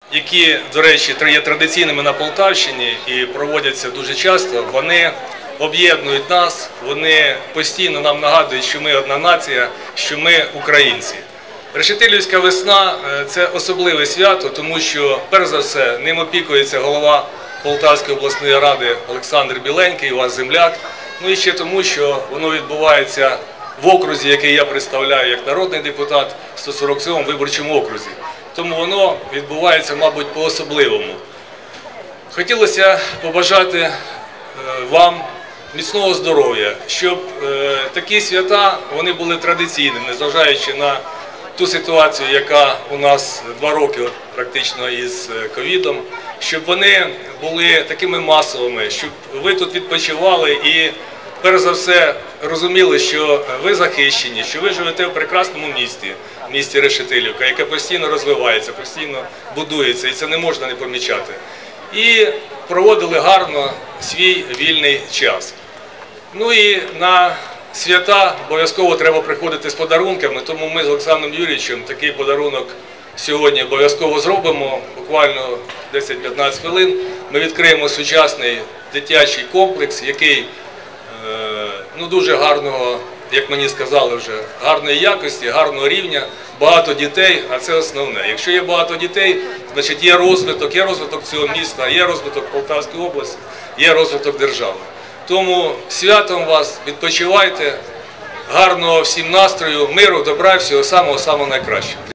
які, до речі, є традиційними на Полтавщині і проводяться дуже часто, вони об'єднують нас, вони постійно нам нагадують, що ми одна нація, що ми українці. Решетилівська весна – це особливе свято, тому що, перш за все, ним опікується голова Полтавської обласної ради Олександр Біленький, ваш земляк. Ну і ще тому, що воно відбувається в окрузі, який я представляю як народний депутат, в 147-му виборчому окрузі. Тому воно відбувається, мабуть, по-особливому. Хотілося побажати вам міцного здоров'я, щоб такі свята вони були традиційними, незважаючи на ту ситуацію, яка у нас 2 роки практично із ковідом, щоб вони були такими масовими, щоб ви тут відпочивали і, перш за все, розуміли, що ви захищені, що ви живете в прекрасному місті, місті Решетилівка, яке постійно розвивається, постійно будується, і це не можна не помічати. І проводили гарно свій вільний час. Ну і на свята обов'язково треба приходити з подарунками, тому ми з Олександром Юрійовичем такий подарунок сьогодні обов'язково зробимо, буквально 10-15 хвилин. Ми відкриємо сучасний дитячий комплекс, який дуже гарного, як мені сказали вже, гарної якості, гарного рівня, багато дітей, а це основне. Якщо є багато дітей, значить є розвиток цього міста, є розвиток Полтавської області, є розвиток держави. Тому святом вас, відпочивайте, гарного всім настрою, миру, добра, всього самого найкращого.